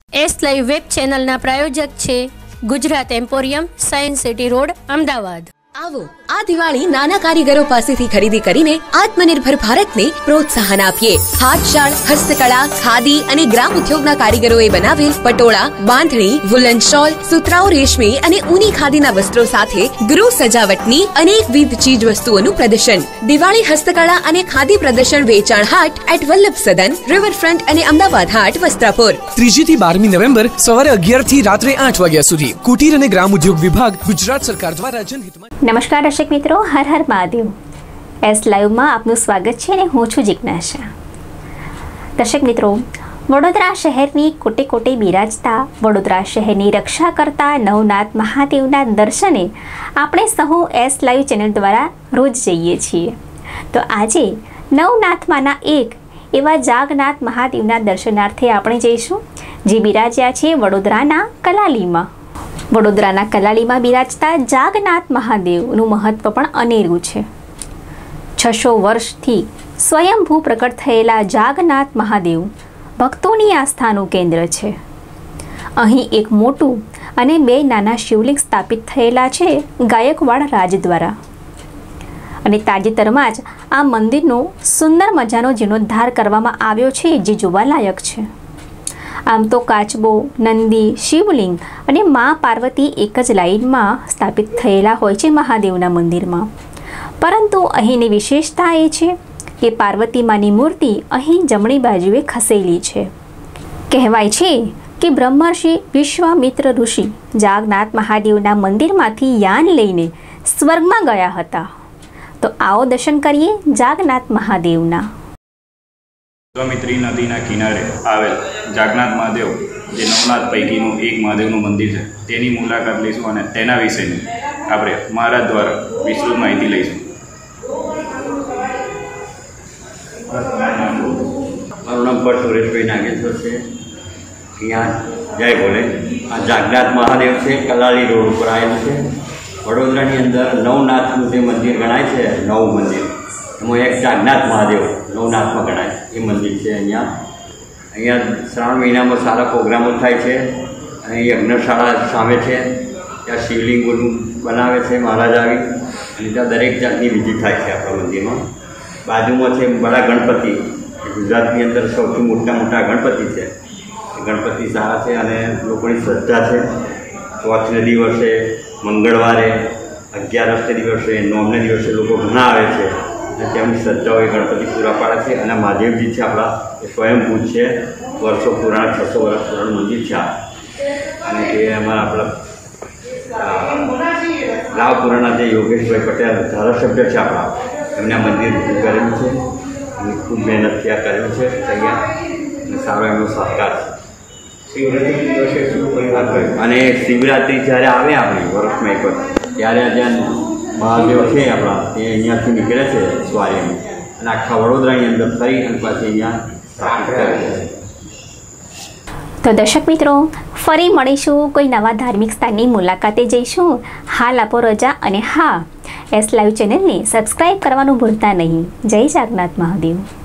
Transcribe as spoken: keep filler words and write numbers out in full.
S live web ચેનલના પ્રાયોજક છે Gujarat emporium, science city road, Ahmedabad. આવો આ દિવાળી નાના કારીગરો પાસેથી ખરીદી કરીને આત્મનિર્ભર ભારતને પ્રોત્સાહન આપીએ। હાથશાળ, હસ્તકળા, ખાદી અને ગ્રામ ઉદ્યોગના કારીગરોએ બનાવેલ પટોળા, બાંધણી, વુલન શોલ, સુતરાઉ રેશમી અને ઊની ખાદીના વસ્ત્રો સાથે ગૃહ સજાવટની અનેકવિધ ચીજ વસ્તુઓનું પ્રદર્શન। દિવાળી હસ્તકળા અને ખાદી પ્રદર્શન વેચાણ હાટ એટ વલ્લભ સદન, રિવરફ્રન્ટ અને અમદાવાદ હાટ, વસ્ત્રાપુર। ત્રીજી થી બારમી નવેમ્બર સવારે અગિયાર થી રાત્રે આઠ વાગ્યા સુધી કુટીર અને ગ્રામ ઉદ્યોગ વિભાગ, ગુજરાત સરકાર દ્વારા જનહિતમાં। નમસ્કાર દર્શક મિત્રો, હર હર મહાદેવ। એસ લાઈવમાં આપનું સ્વાગત છે અને હું છું જિજ્ઞાસા। દર્શક મિત્રો, વડોદરા શહેરની કોટે કોટે બિરાજતા વડોદરા શહેરની રક્ષા કરતા નવનાથ મહાદેવના દર્શને આપણે સહુ એસ લાઈવ ચેનલ દ્વારા રોજ જઈએ છીએ। તો આજે નવનાથમાંના એક એવા જાગનાથ મહાદેવના દર્શનાર્થે આપણે જઈશું, જે બિરાજ્યા છે વડોદરાના કલાલીમાં। વડોદરાના કલાલીમાં બિરાજતા જાગનાથ મહાદેવનું મહત્વ પણ અનેરું છે। છસો વર્ષથી સ્વયંભૂ પ્રકટ થયેલા જાગનાથ મહાદેવ ભક્તોની આસ્થાનું કેન્દ્ર છે। અહીં એક મોટું અને બે નાના શિવલિંગ સ્થાપિત થયેલા છે ગાયકવાડ રાજ દ્વારા, અને તાજેતરમાં જ આ મંદિરનો સુંદર મજાનો જીર્ણોદ્ધાર કરવામાં આવ્યો છે, જે જોવાલાયક છે। આમ તો કાચબો, નંદી, શિવલિંગ અને મા પાર્વતી એક જ લાઇનમાં સ્થાપિત થયેલા હોય છે મહાદેવના મંદિરમાં, પરંતુ અહીંની વિશેષતા એ છે કે પાર્વતી માની મૂર્તિ અહીં જમણી બાજુએ ખસેલી છે। કહેવાય છે કે બ્રહ્મર્ષિ વિશ્વામિત્ર ઋષિ જાગનાથ મહાદેવના મંદિરમાંથી યાન લઈને સ્વર્ગમાં ગયા હતા। તો આવો દર્શન કરીએ જાગનાથ મહાદેવના। વિશ્વામિત્રી નદીના કિનારે આવેલ જાગનાથ મહાદેવ, જે નવનાથ પૈકીનું એક મહાદેવનું મંદિર છે, તેની મુલાકાત લઈશું અને તેના વિશેની આપણે મહારાજ દ્વારા વિસ્તૃત માહિતી લઈશું। મારું નામ પર સુરેશભાઈ નાગેશ્વર છે। અહીંયા જય ભોલે, આ જાગનાથ મહાદેવ છે, કલાલી રોડ ઉપર આવેલું છે। વડોદરાની અંદર નવનાથનું જે મંદિર ગણાય છે, નવ મંદિર, એમાં એક જાગનાથ મહાદેવ નવનાથમાં ગણાય એ મંદિર છે। અહીંયા અહીંયા શ્રાવણ મહિનામાં સારા પ્રોગ્રામો થાય છે। અહીં યજ્ઞશાળા સામે છે, ત્યાં શિવલિંગોનું બનાવે છે મહારાજ આવી, અને ત્યાં દરેક જાતની વિધિ થાય છે આપણા મંદિરમાં। બાજુમાં છે બડા ગણપતિ, ગુજરાતની અંદર સૌથી મોટા મોટા ગણપતિ છે। એ ગણપતિ સારા છે અને લોકોની શ્રદ્ધા છે। ચોથને દિવસે, મંગળવારે, અગિયારસને દિવસે, નોમને દિવસે લોકો ઘણા આવે છે અને તેમની શ્રદ્ધાઓ એ ગણપતિ પૂરા પાડે છે। અને મહાદેવજી છે આપણા, એ સ્વયંભૂ છે, વર્ષો પુરાણ, છસો વર્ષ પુરાણ મંદિર છે આ। અને એ અમારા આપણા રાવપુરાના જે યોગેશભાઈ પટેલ ધારાસભ્ય છે આપણા, એમને આ મંદિર ઊભું કરેલું છે અને ખૂબ મહેનતથી આ કરેલું છે તૈયાર, અને સારો એમનો સહકાર છે। શિવરાત્રિ દિવસે શું કર્યું, અને શિવરાત્રિ જ્યારે આવે આપણી વર્ષમાં એક વખત, ત્યારે જ્યાં મહાદેવ છે આપણા, એ અહીંયાથી નીકળે છે સ્વારીમાં, અને આખા વડોદરાની અંદર ફરી અને પાછી અહીંયા સ્થાપિત કરે છે। તો દર્શક મિત્રો, ફરી મળીશું, કોઈ નવા ધાર્મિક સ્થાનની મુલાકાતે જઈશું। હાલ આપો રજા, અને હા, એસ લાઈવ ચેનલને સબસ્ક્રાઈબ કરવાનું ભૂલતા નહીં। જય જાગનાથ મહાદેવ।